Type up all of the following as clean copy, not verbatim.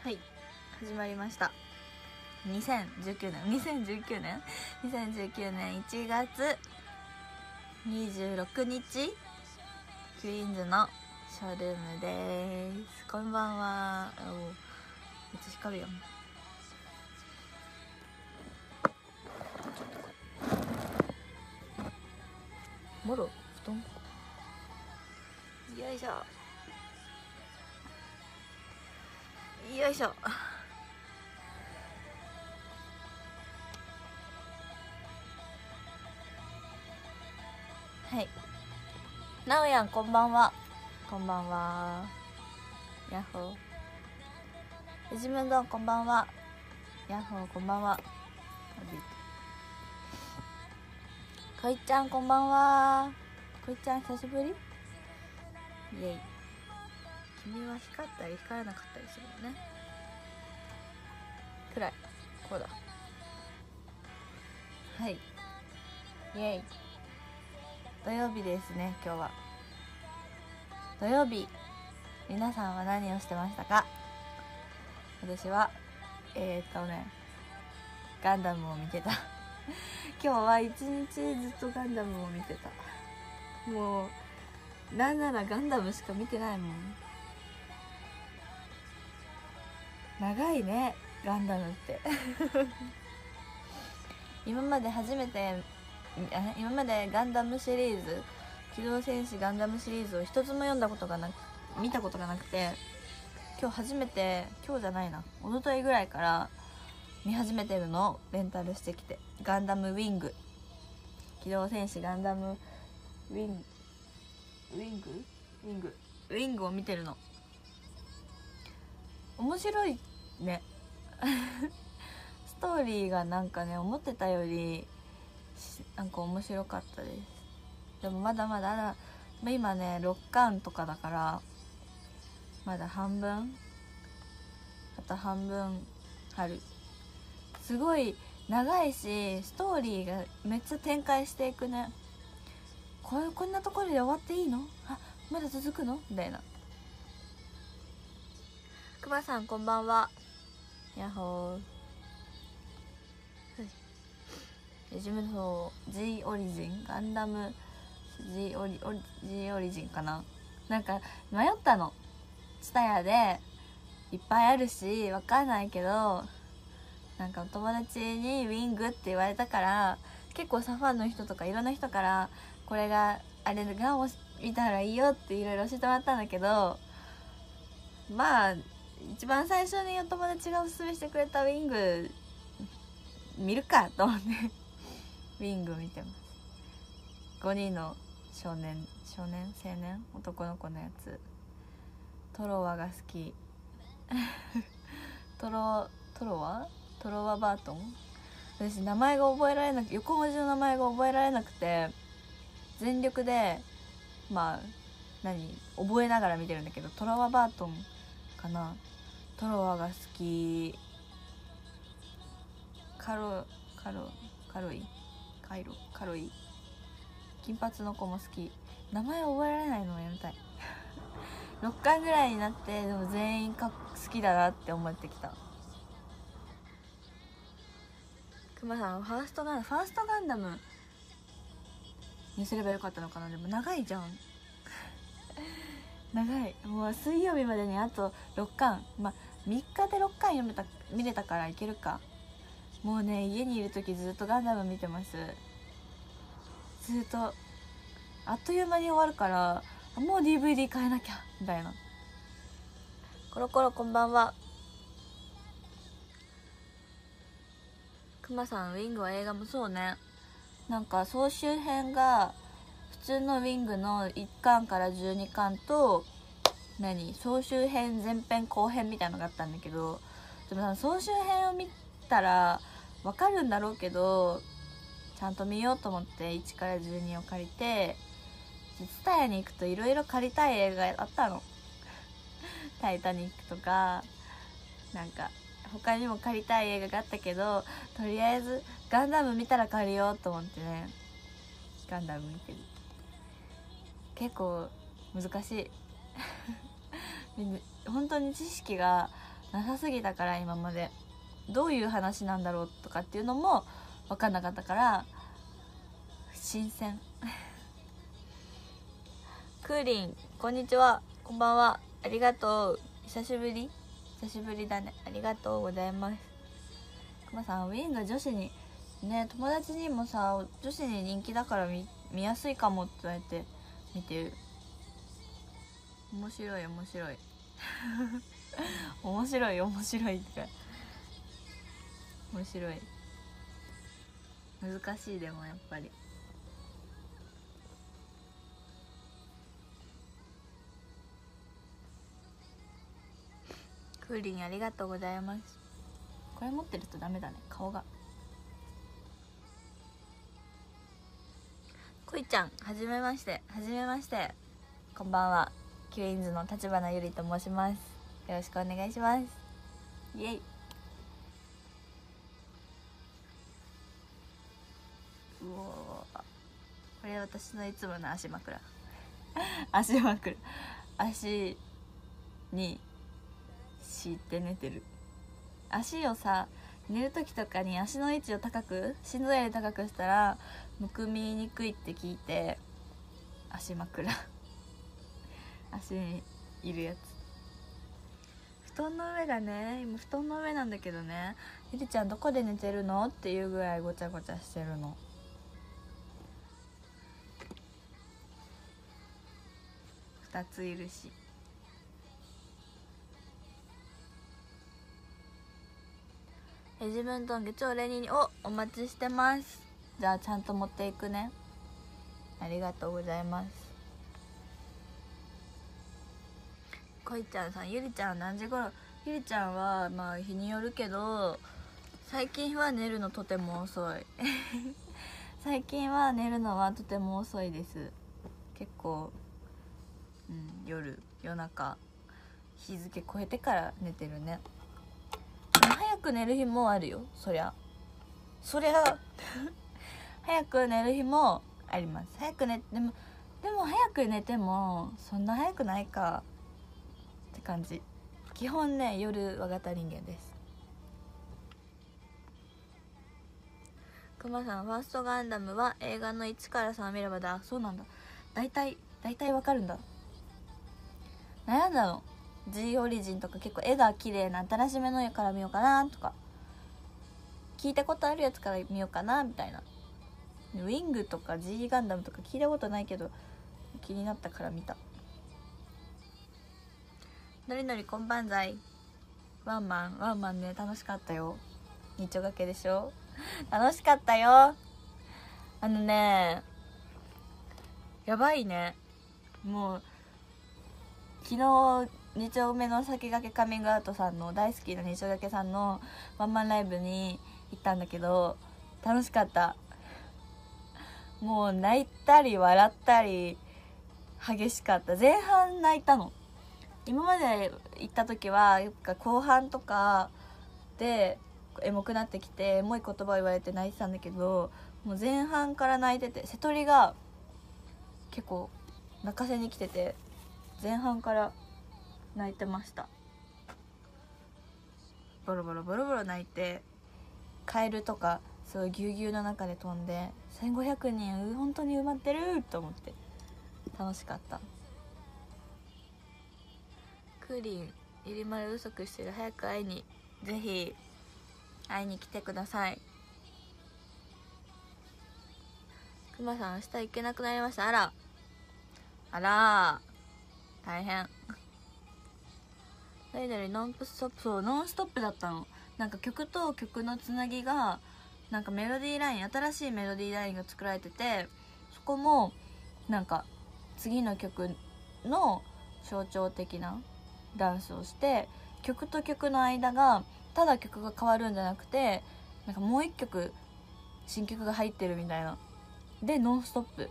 はい、始まりました。2019年1月26日クイーンズのショールームです。こんばんは。めっちゃ光るよ。もろ布団、よいしょよいしょ。はい、なおやんこんばんは。こんばんは。ヤッホー。うじむんどんこんばんは。ヤッホーこんばんは。こいちゃんこんばんは。こいちゃん久しぶり。イエイ。君は光ったり光らなかったりするのね。暗い。こうだ。はい、イエイ。土曜日ですね。今日は土曜日。皆さんは何をしてましたか？私はガンダムを見てた今日は一日ずっとガンダムを見てた。もうなんならガンダムしか見てないもん。長いねガンダムって今までガンダムシリーズ、機動戦士ガンダムシリーズを一つも見たことがなくて、今日じゃないな、一昨日ぐらいから見始めてるのをレンタルしてきて、ガンダムウィング、機動戦士ガンダムウィングを見てるの。面白いねストーリーがなんかね、思ってたよりなんか面白かったです。でもまだまだ今ね6巻とかだから、まだ半分、あと半分ある。すごい長いし、ストーリーがめっちゃ展開していくね。こんなところで終わっていいの？あ、まだ続くの？みたいな。くまさんこんばんは。やっほー。自分の G オリジン、ガンダム G オリジンかな。なんか迷ったの。ツタヤでいっぱいあるしわかんないけど、なんかお友達にウィングって言われたから、結構ファンの人とかいろんな人から、これがあれが見たらいいよっていろいろ教えてもらったんだけど、まあ一番最初にお友達がおすすめしてくれたウィング見るかと思ってウィング見てます。5人の青年男の子のやつ。トロワが好きトロワバートン。私名前が覚えられなくて、横文字の名前が覚えられなくて、全力で覚えながら見てるんだけど、トロワバートンかな。トロワが好き。カロイ、金髪の子も好き。名前覚えられないのをやめたい6巻ぐらいになって、でも全員好きだなって思ってきた。くまさん、ファーストガンダムにすればよかったのかな。でも長いじゃん長い。もう水曜日までにあと6巻、3日で6巻見れたからいけるか。もうね、家にいる時ずっとガンダム見てます。ずっとあっという間に終わるから、もう DVD 買えなきゃみたいな。コロコロこんばんは。くまさん、ウィングは映画もそうね。なんか総集編が普通のウィングの1巻から12巻と総集編前編後編みたいなのがあったんだけど、でも総集編を見たらわかるんだろうけど、ちゃんと見ようと思って1から12を借りて、ツタヤに行くといろいろ借りたい映画あったのタイタニックとか、なんか他にも借りたい映画があったけど、とりあえずガンダム見たら借りようと思ってね、ガンダム見てる。結構難しい本当に知識がなさすぎたから、今までどういう話なんだろうとかっていうのも分かんなかったから新鮮クーリンこんにちは、こんばんは、ありがとう、久しぶりだね、ありがとうございます。くまさん、ウィング女子にね、友達にもさ、女子に人気だから見やすいかもって言われて見てる。面白い面白い面白い面白いってか、面白い、難しい。でもやっぱりクーリンありがとうございます。これ持ってるとダメだね、顔が。こいちゃん、はじめまして、はじめまして、こんばんは。キュインズの立花ゆりと申します。よろしくお願いします。イエイ。うおー、これ私のいつもの足枕足枕、足に敷いて寝てる。足をさ、寝る時とかに足の位置を高く、心臓より高くしたらむくみにくいって聞いて、足枕足にいるやつ。布団の上がね、今布団の上なんだけどね、ゆりちゃんどこで寝てるのっていうぐらいごちゃごちゃしてるの。2ついるし。自分と月曜レニーにお待ちしてます。じゃあちゃんと持っていくね。ありがとうございます。こいちゃんさん、ゆりちゃん何時頃？ゆりちゃんはまあ日によるけど、最近は寝るのとても遅い最近は寝るのはとても遅いです。結構、夜中日付超えてから寝てるね。早く寝る日もあるよ、そりゃ早く寝る日もあります。早く寝でも早く寝てもそんな早くないかって感じ。基本ね、夜我型人間です。くまさん、ファーストガンダムは映画の1から3見ればだ。そうなんだ、大体わかるんだ。悩んだの。 G オリジンとか結構絵が綺麗な新しめの絵から見ようかなとか、聞いたことあるやつから見ようかなみたいな。ウィングとか G ガンダムとか聞いたことないけど気になったから見た。のりのりこんばんざい。ワンマンね、楽しかったよ。日丁掛けでしょ楽しかったよ。やばいね。もう昨日2丁目の先駆けカミングアウトさんの大好きな2丁掛けさんのワンマンライブに行ったんだけど、楽しかった。もう泣いたり笑ったり激しかった。前半泣いたの。今まで行った時は後半とかでエモくなってきて、もう一言葉言われて泣いてたんだけど、もう前半から泣いてて、瀬戸りが結構泣かせに来てて、前半から泣いてました。ボロボロ泣いて、カエルとかそういうぎゅうぎゅうの中で飛んで、1500人本当に埋まってると思って楽しかった。クーリン、ゆりまる不足してる、早くぜひ会いに来てください。くまさん、明日行けなくなりました。あら大変。ノンストップ、そう、ノンストップだったの。なんか曲と曲のつなぎが、なんかメロディーライン、新しいメロディーラインが作られてて、そこもなんか次の曲の象徴的なダンスをして、曲と曲の間がただ曲が変わるんじゃなくて、なんかもう一曲新曲が入ってるみたいな。でノンストップ、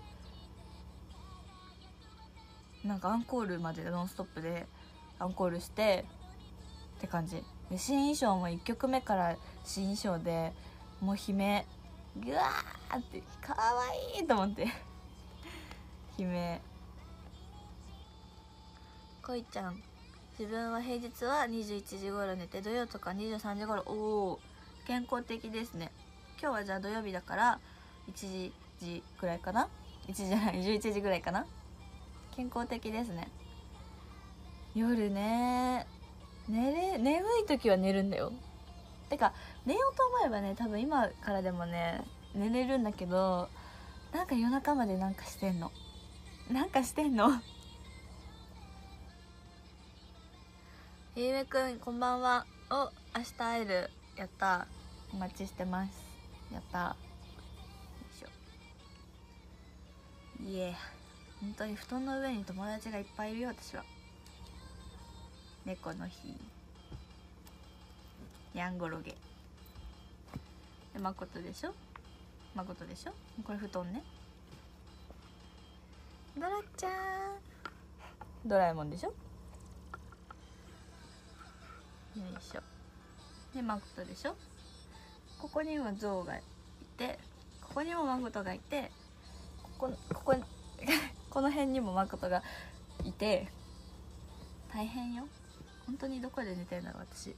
なんかアンコールまでノンストップでアンコールしてって感じで、新衣装も1曲目から新衣装で、もう悲鳴グワーってかわいいと思って悲鳴。こいちゃん、 自分は平日は21時頃寝て、土曜とか23時頃。おお、健康的ですね。今日はじゃあ土曜日だから1時くらいかな、1時じゃない、11時ぐらいかな。健康的ですね。夜ね、眠い時は寝るんだよ。てか寝ようと思えばね、多分今からでもね寝れるんだけど、なんか夜中までなんかしてんのゆめくんこんばんは。お、明日会える。やったー、お待ちしてます。やったー。よいしょ。いえ、本当に布団の上に友達がいっぱいいるよ。私は猫の日、ヤンゴロゲで、誠でしょ。これ布団ね。ドラちゃん、ドラえもんでしょ。よいしょ。で、誠でしょ。ここにもゾウがいて、ここにも誠がいて、この辺にも誠がいて、大変よ。本当にどこで寝てんだろう私。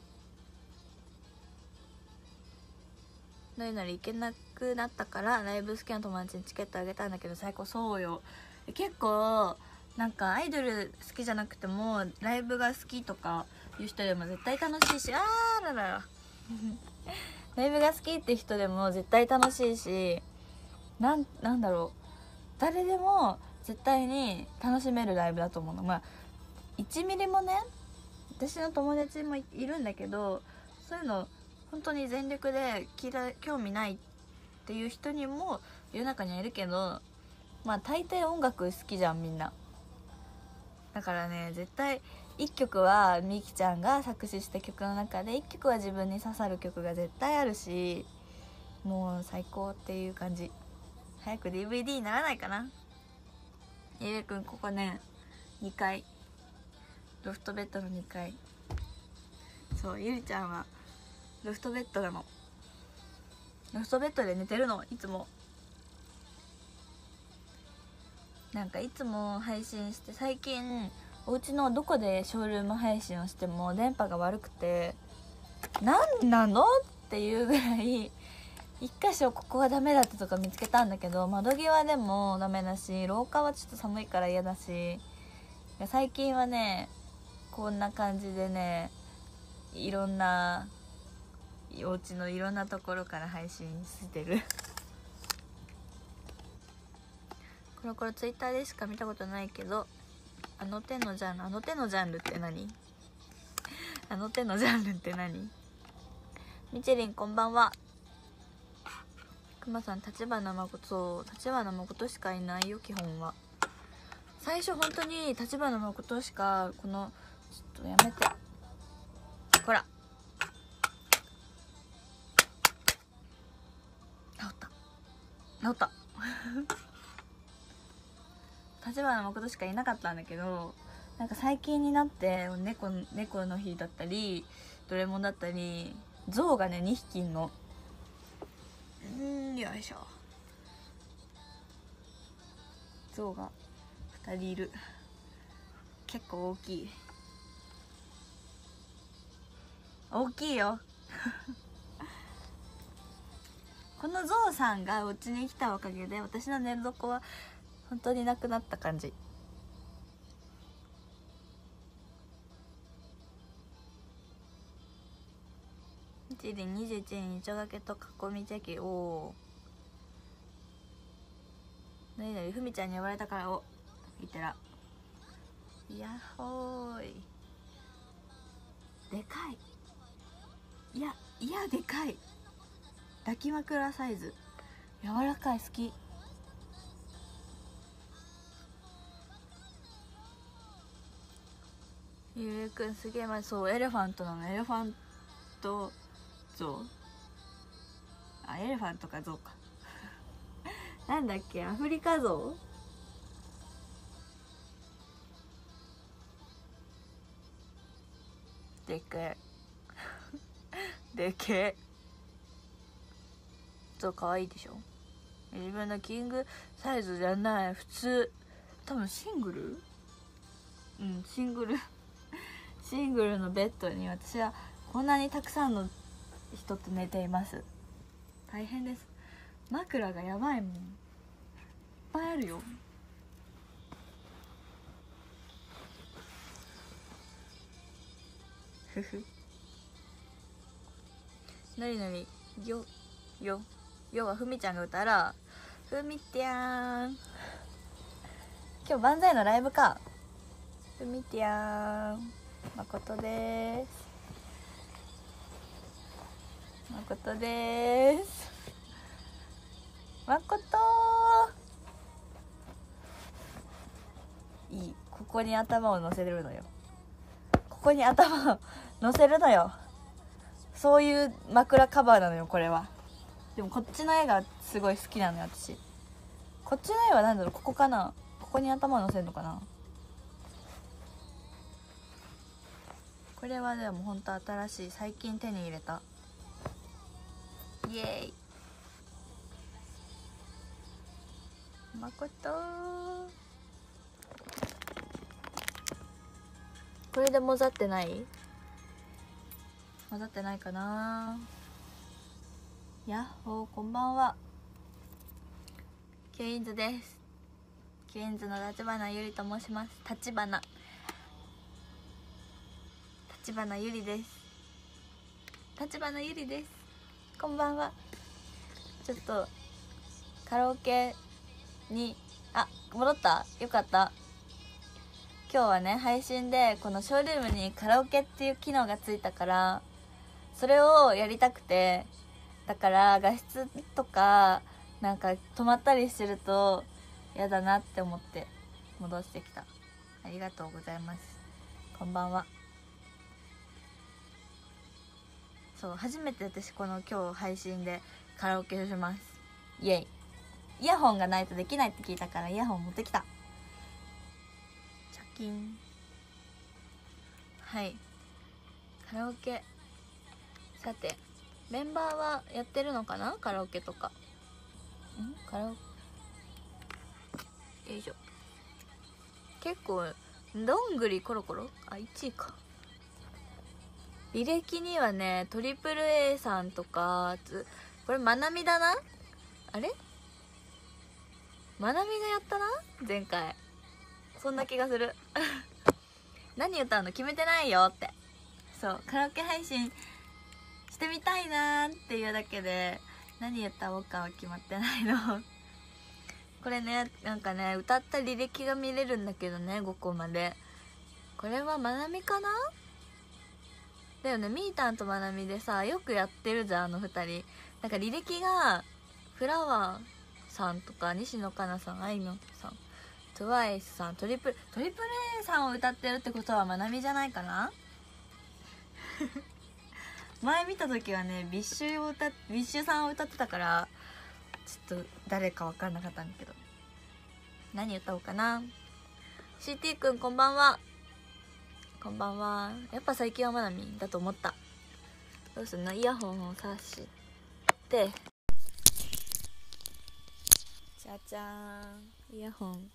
のりのり行けなくなったからライブ好きな友達にチケットあげたんだけど、最高。そうよ、結構なんかアイドル好きじゃなくてもライブが好きとかいう人でも絶対楽しいし、ライブが好きって人でも絶対楽しいし、なんだろう、誰でも絶対に楽しめるライブだと思うの。まあ1ミリもね、私の友達もいるんだけど、そういうの本当に全力で興味ないっていう人にも世の中にはいるけど、まあ大抵音楽好きじゃんみんな。だからね、絶対1曲はみきちゃんが作詞した曲の中で1曲は自分に刺さる曲が絶対あるし、もう最高っていう感じ。早く DVD にならないかな。ゆうくんここね、2階、ロフトベッドの2階。そう、ゆりちゃんはロフトベッドなの。ロフトベッドで寝てるの、いつも。なんかいつも配信して、最近お家のどこでショールーム配信をしても電波が悪くて、なんなのっていうぐらい、一箇所ここがダメだったとか見つけたんだけど、窓際でもダメだし、廊下はちょっと寒いから嫌だし、最近はねこんな感じでね、いろんなお家のいろんなところから配信してるコロコロツイッターでしか見たことないけど、あの手のジャンルって何あの手のジャンルって何。みちりんこんばんは。くまさん、立花誠しかいないよ基本は。最初本当に立花誠しか、ちょっとやめて、ほら治った立花誠しかいなかったんだけど、なんか最近になって猫の日だったりドレモンだったり、ゾウがね2匹いんの。よいしょ。ゾウが2人いる。結構大きいよこのゾウさんがうちに来たおかげで私の寝床は本当になくなった感じ。1輪21円にちょがけと囲みチェキ。おお、何々ふみちゃんに呼ばれたから。お、いってら。やっほーい。でかい。いやでかい。抱き枕サイズ、柔らかい、好き。ゆうくんすげえ。そう、エレファントなの。エレファントゾウ、エレファントかゾウかなんだっけ、アフリカゾウでけえでけえゾウかわいいでしょ。自分のキングサイズじゃない、普通、多分シングルシングルのベッドに私はこんなにたくさんの人と寝ています。大変です。枕がやばいもん、いっぱいあるよ。ふふ。のりのりよはふみちゃんが歌うら、ふみてゃん。今日万歳のライブか。ふみてゃん、まことです。まことです。まこといい。ここに頭を乗せるのよ。ここに頭を乗せるのよ。そういう枕カバーなのよこれは。でもこっちの絵がすごい好きなのよ私。こっちの絵は何だろう、ここかな、ここに頭を乗せるのかな。これはでもほんと新しい、最近手に入れた。イエーイ。まことこれで混ざってない？混ざってないかな。やっほー、こんばんは。ケインズです。ケインズの立花ゆりと申します。立花ゆりです。立花ゆりです。こんばんは。ちょっとカラオケに戻った。よかった。今日はね、配信でこのショールームにカラオケっていう機能がついたから、それをやりたくて、だから画質とかなんか止まったりしてるとやだなって思って戻してきた。ありがとうございます。こんばんは。そう、初めて私この今日配信でカラオケします。イエイ。イヤホンがないとできないって聞いたからイヤホン持ってきた。チャキン。はい、カラオケ。さてメンバーはやってるのかな、カラオケとか。カラオケよいしょ。結構どんぐりコロコロ1位か。履歴にはね、トリプル A さんとか、これまなみだな。あれまなみがやったな前回。そんな気がする何歌うの決めてないよって。そう、カラオケ配信してみたいなーっていうだけで何歌おうかは決まってないのこれね、なんかね、歌った履歴が見れるんだけどね、5個まで。これはまなみかなだよね。みーたんとまなみでさ、よくやってるじゃん、あの2人。なんか履歴がフラワーさんとか西野カナさん、あいみょんさん、トゥワイスさん、トリプル A さんを歌ってるってことはまなみじゃないかな前見た時はね、ビッシュさんを歌ってたからちょっと誰か分かんなかったんだけど、何歌おうかな。 CT くんこんばんは。こんばんは。やっぱ最近はまなみだと思った。どうすんの、イヤホンをさしてじゃじゃーん、イヤホン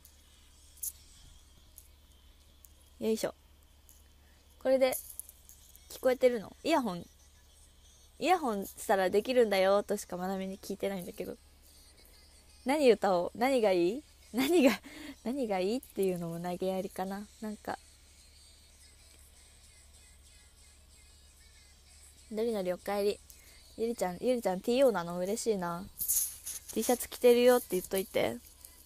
よいしょ。これで聞こえてるの？イヤホンしたらできるんだよとしかまなみに聞いてないんだけど、何歌おう、何がいい何がいいっていうのも投げやりかな。なんかのりのりおかえり。ゆりちゃん TO なの嬉しいな。 T シャツ着てるよって言っといて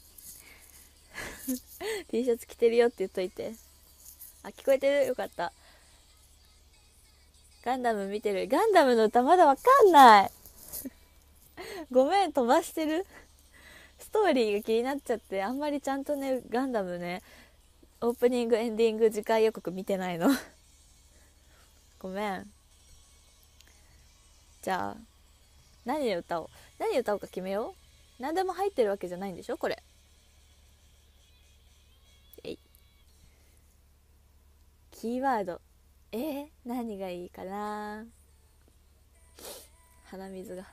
T シャツ着てるよって言っといて。聞こえてる、よかった。ガンダム見てる。ガンダムの歌まだわかんないごめん、飛ばしてる。ストーリーが気になっちゃってあんまりちゃんとね、ガンダムね、オープニングエンディング次回予告見てないのごめん。じゃあ何歌おうか決めよう。何でも入ってるわけじゃないんでしょこれ。キーワード何がいいかな。鼻水が。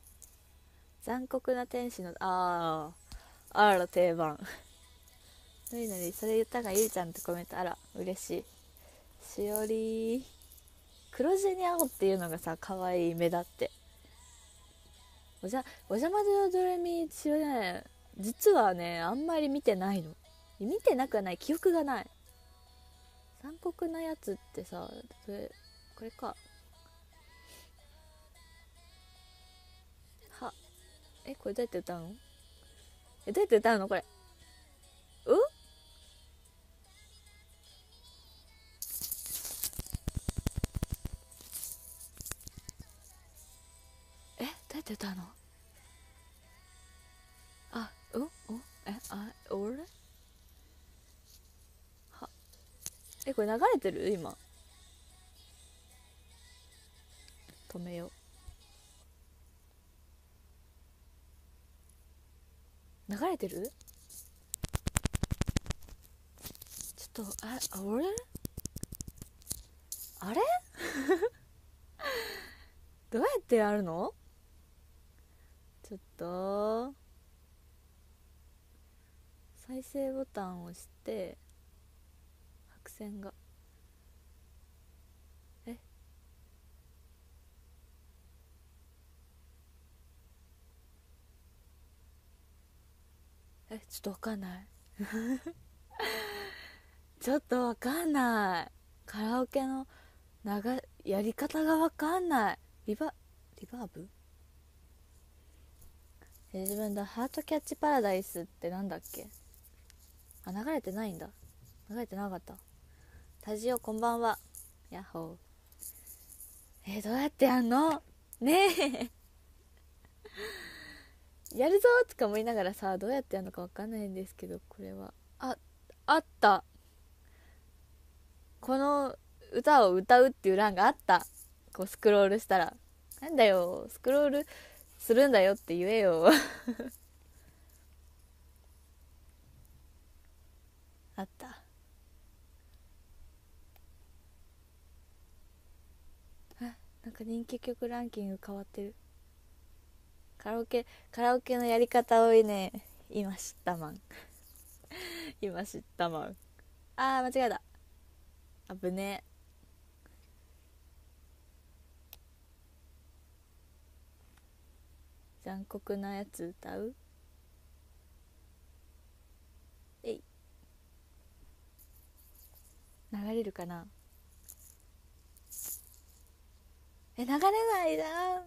残酷な天使のあら定番そういうのにそれ言ったがゆりちゃんってコメント、あら嬉しい。しおり黒地に青っていうのがさ可愛い目立って。お邪魔女ドレミしおりね、実はねあんまり見てないの。見てなくはない、記憶がない。残酷なやつってさ、これかは、これどうやって歌うの？どうやって歌うのこれ？どうやって歌うの？俺は、これ流れてる？今止めよう。流れてる？ちょっと俺あれどうやってやるの？ちょっと再生ボタンを押して白線がちょっとわかんないちょっとわかんない。カラオケのやり方がわかんない。リバーブ？自分だ。ハートキャッチパラダイスってなんだっけ？流れてないんだ。流れてなかった。タジオこんばんは。ヤッホー。どうやってやんのねえやるぞとか思いながらさ、どうやってやるのかわかんないんですけど、これはあった。この歌を歌うっていう欄があった。こうスクロールしたら、なんだよスクロールするんだよって言えよあった。なんか人気曲ランキング変わってる。カラオケのやり方をね、今知ったまん今知ったまん。間違えた。危ねえ。残酷なやつ歌う？流れるかな？流れないな。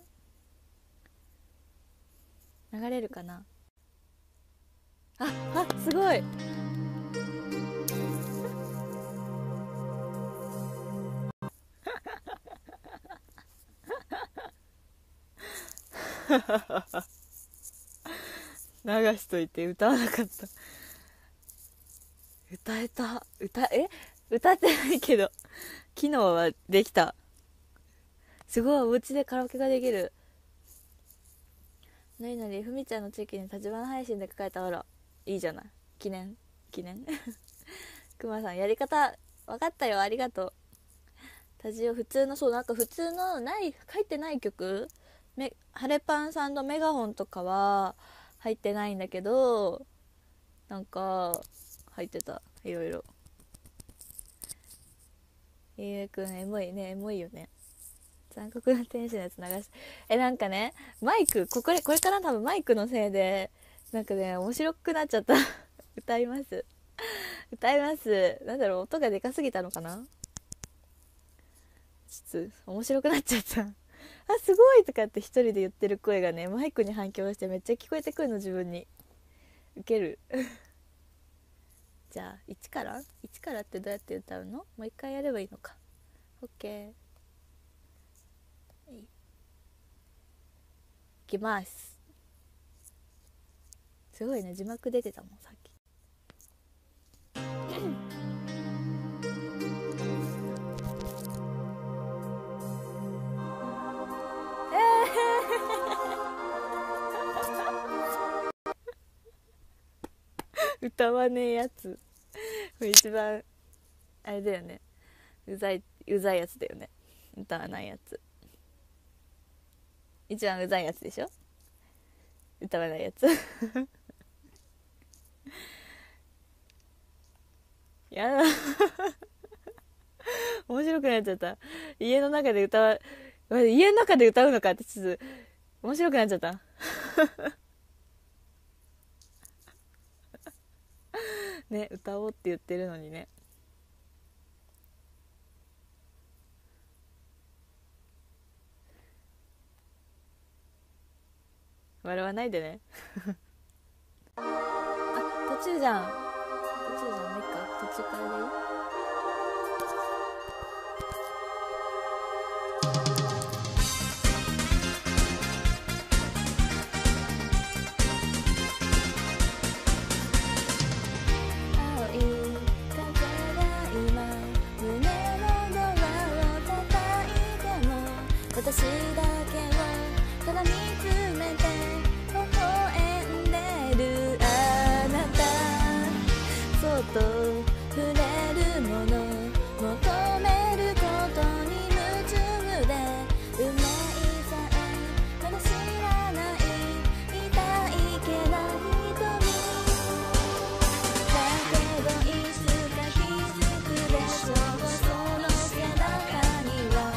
流れるかな？すごい流しといて歌わなかった。歌えた。歌ってないけど機能はできた。すごい、お家でカラオケができる。なになに、ふみちゃんの地域に立花配信で書かれた。あらいいじゃない。記念くまさんやり方分かったよ、ありがとう。タジオ普通の、そう、なんか普通の入ってない曲、ハレパンさんのメガホンとかは入ってないんだけど、なんか入ってた。いろいろ。ゆうくんエモいね。エモいよね。残酷な天使のやつ流しなんかね、マイクこれから多分マイクのせいでなんかね面白くなっちゃった歌いますなんだろう、音がでかすぎたのかな。ちょっと面白くなっちゃったすごいとかって一人で言ってる声がね、マイクに反響してめっちゃ聞こえてくるの、自分に。ウケるじゃあ1からってどうやって歌うの？もう一回やればいいのか。 OK、 いきます。すごいね、字幕出てたもんさっき歌わねえやつ一番あれだよね、うざいやつだよね。歌わないやつ一番うざいやつでしょ、歌わないやつやだ面白くなっちゃった。家の中で歌うのかってちょっと面白くなっちゃったね、歌おうって言ってるのにね。笑わないでねあ、途中じゃん。途中じゃん、めっか。途中からでいい？青い風が今胸のドアを叩いても、私だけをただ見つめて微笑んでるあなた、そっと触れるもの求めることに夢中で、運命さえまだ知らない痛いけな瞳だけど、いつか気づくでしょう、その背中には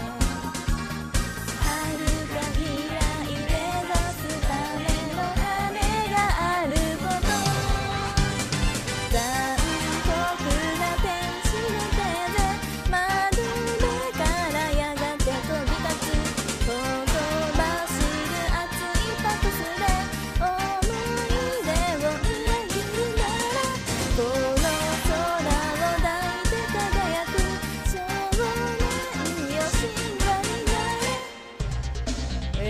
遥か未来目指すための羽があること、残酷な天使の手で窓辺からやがて飛び立つ、ほとばしる熱いパトスで思い出を裏切るなら、この空を抱いて輝く少年よ、神話になれ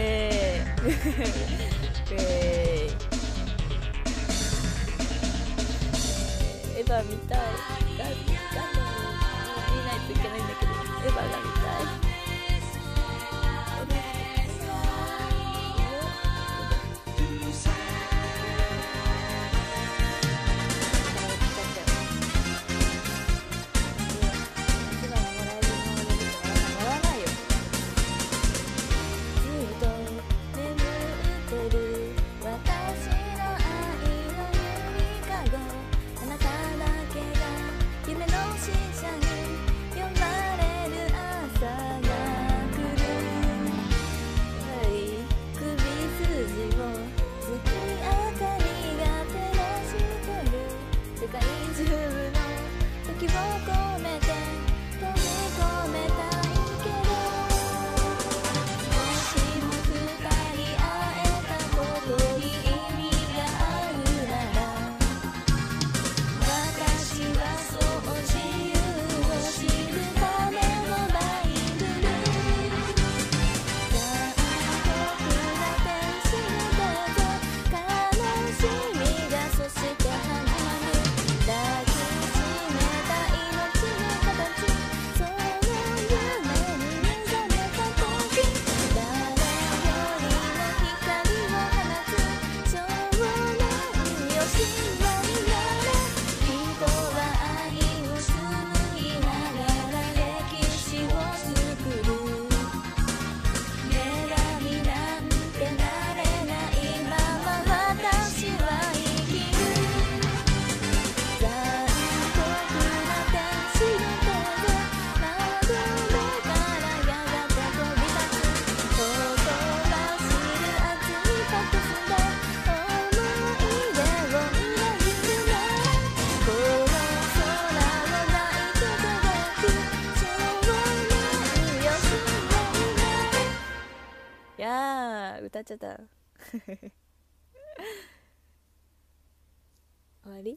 エヴァ見たい。ガンダム見ないといけないんだけど、エヴァが見たい。歌っちゃった終わり？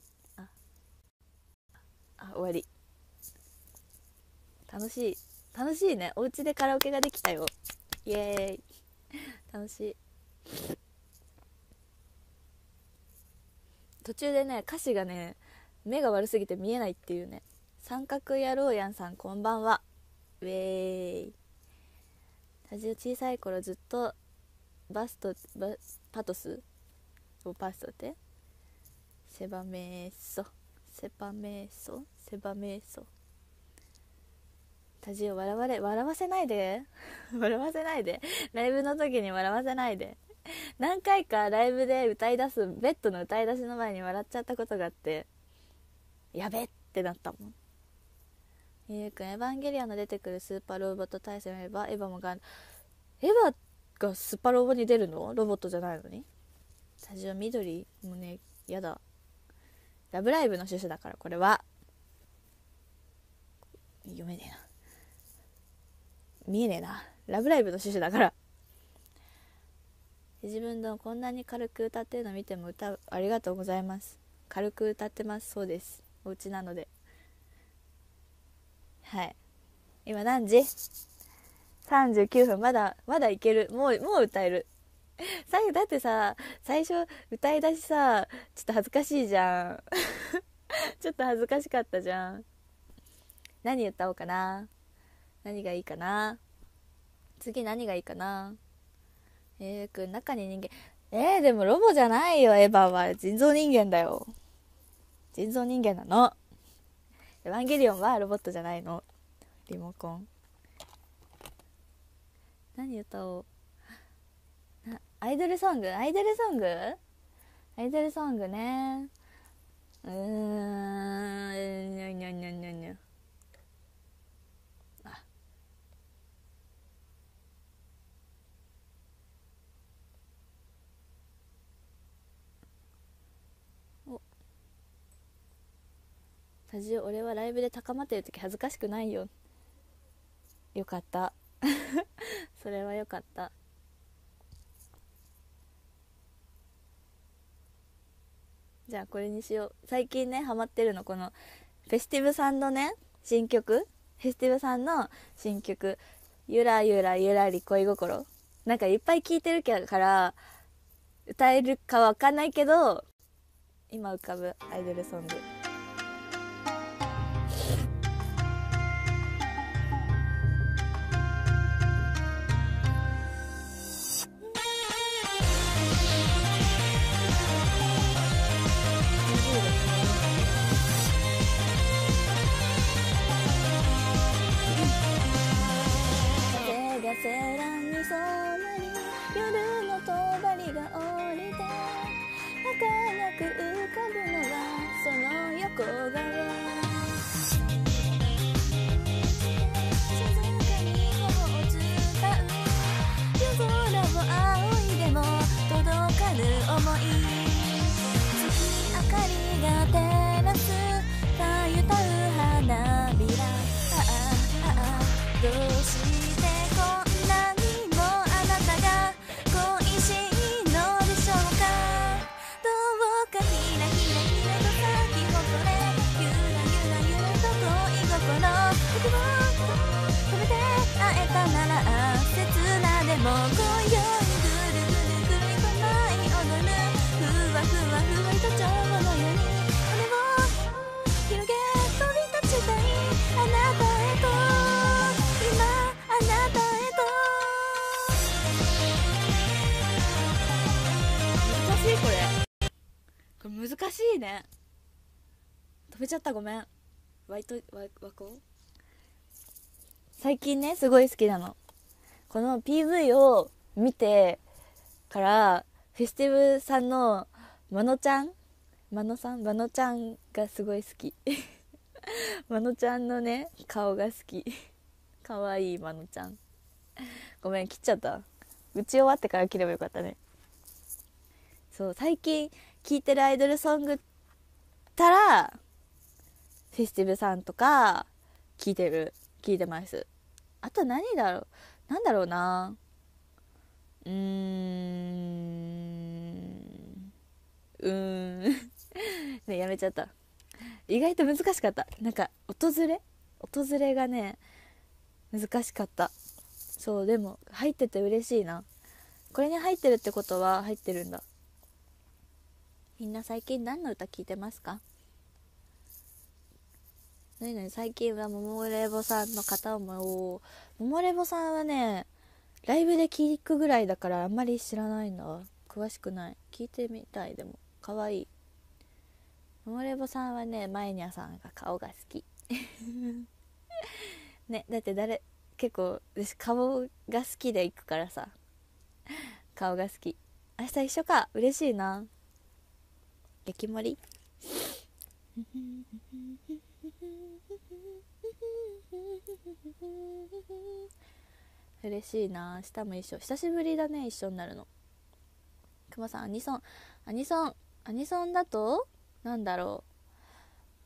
終わり。楽しいね。お家でカラオケができたよ。イエーイ楽しい。途中でね、歌詞がね、目が悪すぎて見えないっていうね。三角野郎やんさん、こんばんは。ウェーイ。タジオ小さい頃ずっとパトスをパストってセバメーソタジオ笑わせないで笑わせないで、ライブの時に笑わせないで。何回かライブでベッドの歌い出しの前に笑っちゃったことがあって、やべっってなったもん。ゆうくん、エヴァンゲリオンの出てくるスーパーロボット対戦をやればエヴァがスーパーロボに出るの？ロボットじゃないのに。スタジオ緑もうね、やだ。ラブライブの趣旨だからこれは読めねえな、見えねえな。ラブライブの趣旨だから。自分のこんなに軽く歌ってるの見てもありがとうございます。軽く歌ってます。そうです、お家なので。はい、今何時？39分。まだいける。もう歌える。だってさ、最初歌い出しさ、ちょっと恥ずかしいじゃんちょっと恥ずかしかったじゃん。何歌おうかな。何がいいかな。次何がいいかな。くん、中に人間。でもロボじゃないよ。エヴァは人造人間だよ。人造人間なの。エヴァンゲリオンはロボットじゃないの。リモコン。何歌おう。アイドルソングね。スタジオ、俺はライブで高まってる時恥ずかしくないよ。よかったそれはよかった。じゃあこれにしよう。最近ねハマってるの、このフェスティブさんのね新曲、ゆらゆらゆらり恋心。なんかいっぱい聴いてるから歌えるかわかんないけど、今浮かぶアイドルソング。セランに染まり夜の帳が降りて儚く浮かぶのはその横顔。静かに頬を伝う夜空を仰いでも届かぬ想い。月明かりが照らすたゆたう花びら。どうしてこんなにもあなたが恋しいのでしょうか。どうかひらひらひらと咲き誇れ、ゆらゆらゆらと恋心。僕を止めて会えたなら切なでも今宵ぐるぐるぐると舞い踊る。ふわふわふわりと蝶のように羽を広げ飛び立ちたいあなたへと。これ難しいね。飛べちゃった、ごめん。ワコ最近ねすごい好きなの。この PV を見てからフェスティブさんのまのちゃんがすごい好きまのちゃんのね顔が好きかわいいまのちゃん。ごめん切っちゃった。打ち終わってから切ればよかったね。そう最近聴いてるアイドルソングたらフェスティブさんとか聴いてます。あとなんだろうな。ねやめちゃった。意外と難しかった。なんか訪れがね難しかった。そうでも入ってて嬉しいな。これに入ってるってことは入ってるんだ。みんな最近何の歌聴いてますか？最近はももレボさんの片思いを。ももレボさんはねライブで聴くぐらいだからあんまり知らないんだ。詳しくない。聞いてみたい。でもかわいい。ももレボさんはねマイニャさんが顔が好きね、だって結構私顔が好きで行くからさ。顔が好き。明日一緒か。嬉しいな。激盛り嬉しいな。明日も一緒、久しぶりだね、一緒になるの。くまさん、アニソンだとなんだろう、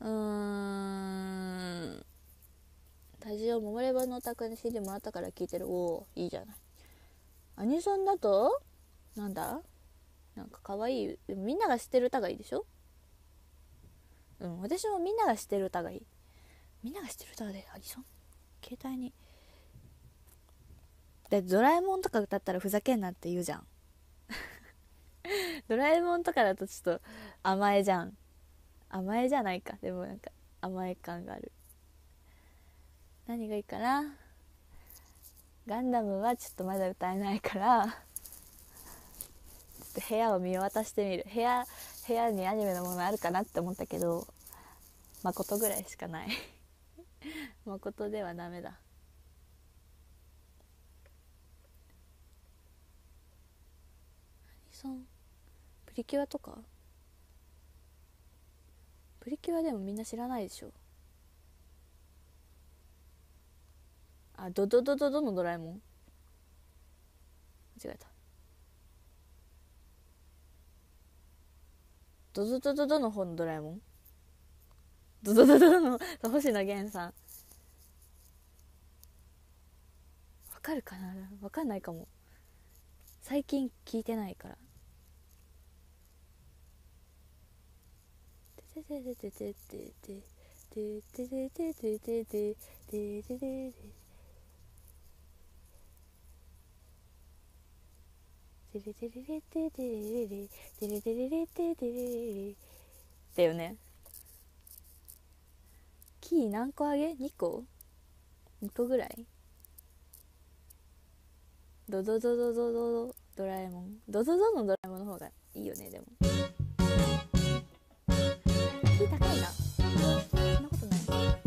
タジオモモレバのお宅に CD もらったから聞いてる。おー、いいじゃない。アニソンだとなんだ、なんか可愛い。でもみんなが知ってる歌がいいでしょ。うん、私もみんなが知ってる歌がいい。みんなが知ってる歌でアニソン、携帯に。でドラえもんとか歌ったらふざけんなって言うじゃん。ドラえもんとかだとちょっと甘えじゃん。甘えじゃないか、でもなんか甘え感がある。何がいいかな。ガンダムはちょっとまだ歌えないからちょっと部屋を見渡してみる。部屋にアニメのものあるかなって思ったけど、誠ぐらいしかない誠ではダメだ。アニソン、プリキュアとか。プリキュアでもみんな知らないでしょ。あ、ドドドドドのドラえもん、間違えた。ドドドドドの方のドラえもん、ドドドドドの星野源さん。わかるかな。わかんないかも、最近聞いてないから。ててててててててててててててててテレテレレテテレレレテレテレレテテレレレだよね。キー何個あげ ?2 個 ?2 個ぐらい。ドドドドドドドラえもん、ドドドのドラえもんの方がいいよね。でもキー高いな。そんなことない。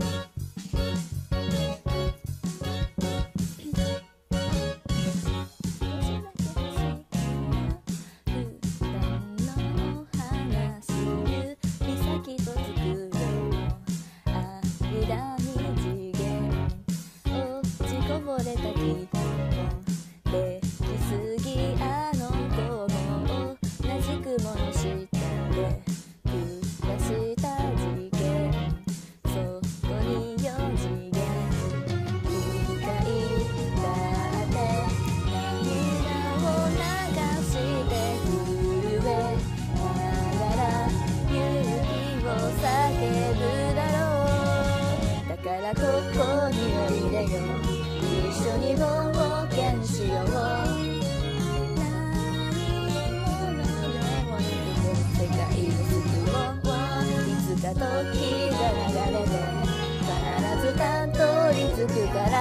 ここにおいでよ、一緒に冒険しよう。何者でもなく世界を救おう。いつか時が流れて必ずたどり着くから、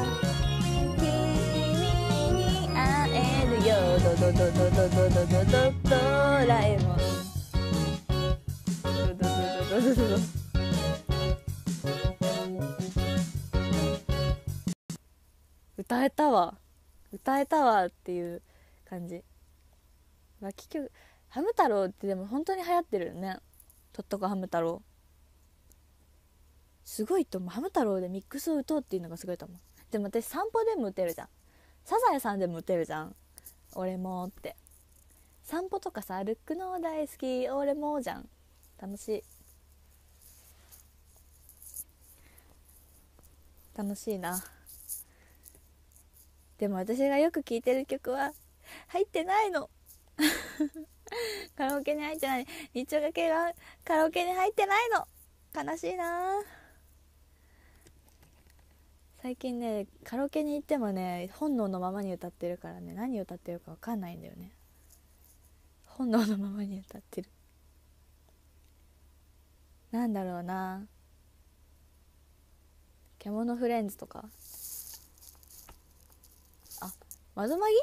君に会えるよ。ドドドドドドドドドドラえもん、ドドドドドドドド。歌えたわっていう感じ。結局ハム太郎ってでも本当に流行ってるよね。とっとこハム太郎すごいと思う。ハム太郎でミックスを打とうっていうのがすごいと思う。でも私散歩でも打てるじゃん。サザエさんでも打てるじゃん、俺もって。散歩とかさ、歩くの大好き俺もじゃん。楽しいな。でも私がよく聴いてる曲は入ってないのカラオケに入ってない。日曜がけがカラオケに入ってないの、悲しいな。最近ね、カラオケに行ってもね、本能のままに歌ってるからね、何歌ってるか分かんないんだよね。本能のままに歌ってる。なんだろうな、獣フレンズとか。あ、窓マギ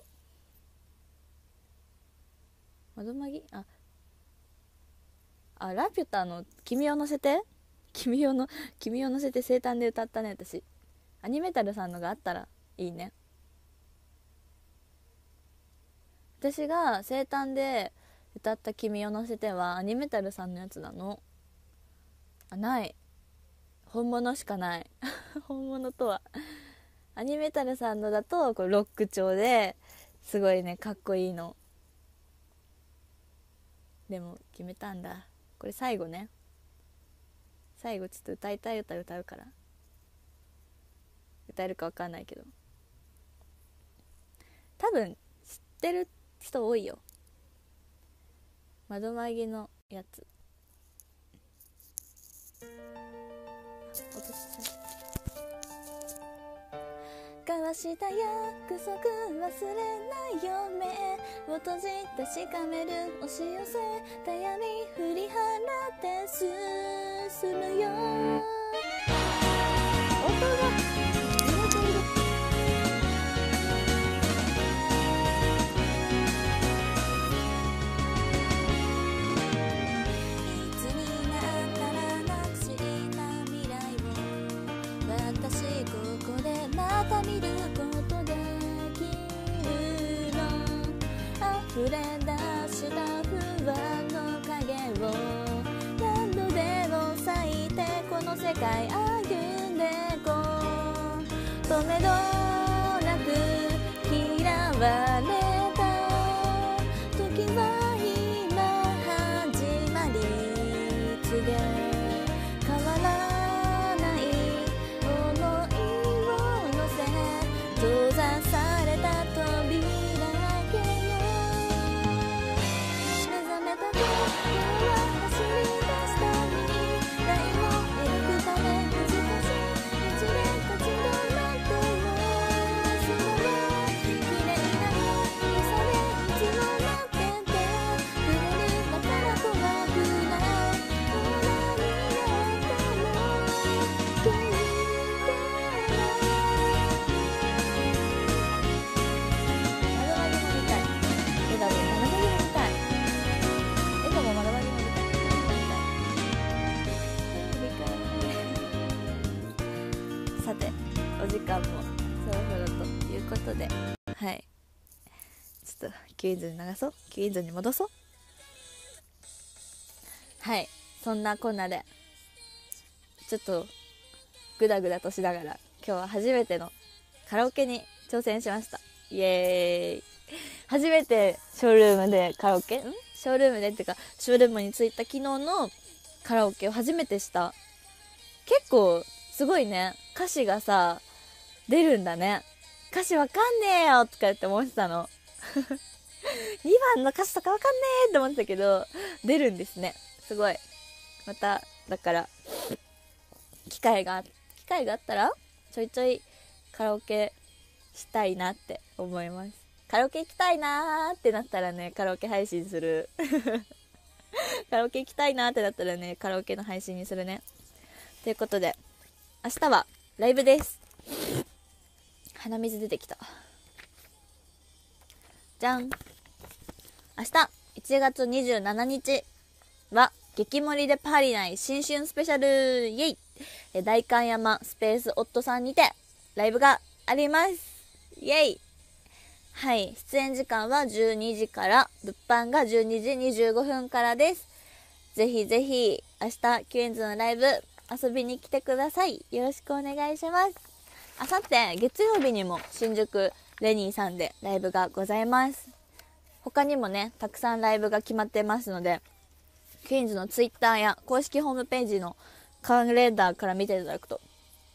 ラピュタの君を乗せて君を乗せて生誕で歌ったね。私アニメタルさんのがあったらいいね。私が生誕で歌った君を乗せてはアニメタルさんのやつなの。ない、 本物しかない本物とはアニメタルさんのだとこうロック調ですごいねかっこいいの。でも決めたんだ。これ最後ね、最後ちょっと歌いたい歌歌うから、歌えるか分かんないけど多分知ってる人多いよ。窓まぎのやつ落としちゃう。交わした約束忘れないよ、目を閉じて確かめる押し寄せた闇振り払って進むよ。音が揺れている。いつになったらなくした未来を私ここでまた見ることできるの。溢れ出した不安の影を何度でも咲いてこの世界歩んでこう。止めどなく嫌われた時は今始まり告げ変わらない想いを乗せ閉ざされた扉けよ。目覚めた頃は走り出した未来を描くため難しい道で立ち止まってもそれは綺麗な良さでいつも待っててくれるだから怖くないほら見えたも聞いてよ。窓まぎも見たい。笑顔も窓まぎも見たい。笑顔も窓まぎも見たい。さてお時間もそろそろということで、はい、ちょっとキュイズに流そう、キュイズに戻そう。はい、そんなこんなでちょっとグダグダとしながら今日は初めてのカラオケに挑戦しました。イエーイ。初めてショールームでカラオケショールームでっていうかショールームに着いた昨日のカラオケを初めてした。結構すごいね、歌詞がさ出るんだね。歌詞わかんねえよとか言って思ってたの2番の歌詞とかわかんねえって思ってたけど出るんですね。すごい。まただから機会があったらちょいちょいカラオケしたいなって思います。カラオケ行きたいなーってなったらねカラオケ配信するカラオケ行きたいなーってなったらねカラオケの配信にするね。ということで明日はライブです。鼻水出てきた。じゃん。明日1月27日は激盛りでパリ内新春スペシャルイエイ。代官山スペースオットさんにてライブがあります。イエイ。はい、出演時間は12時から物販が12時25分からです。ぜひぜひ明日キュインズのライブ遊びに来てください。よろしくお願いします。あさって月曜日にも新宿レニーさんでライブがございます。他にもねたくさんライブが決まってますのでキュインズのツイッターや公式ホームページのカレンダーから見ていただくと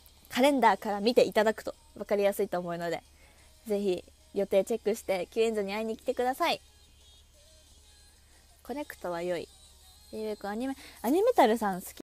分かりやすいと思うのでぜひ予定チェックしてキュインズに会いに来てください。コネクトは良い。アニメタルさん好き